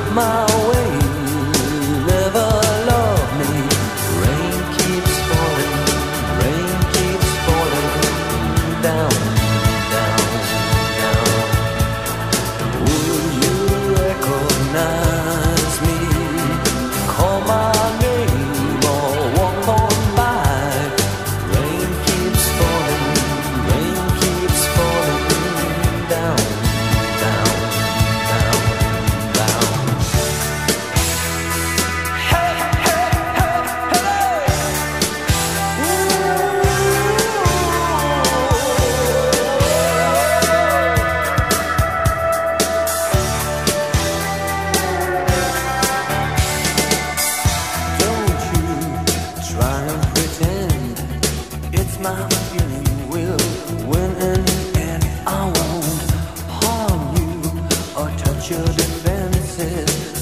my way, never love me. Rain keeps falling down, down, down. Would you recognize me? Call my name or walk on by. Rain keeps falling down, down, down, down. Hey, hey, hey, hey. Don't you try and pretend it's my feeling will win in the end. I won't harm you or touch your defenses.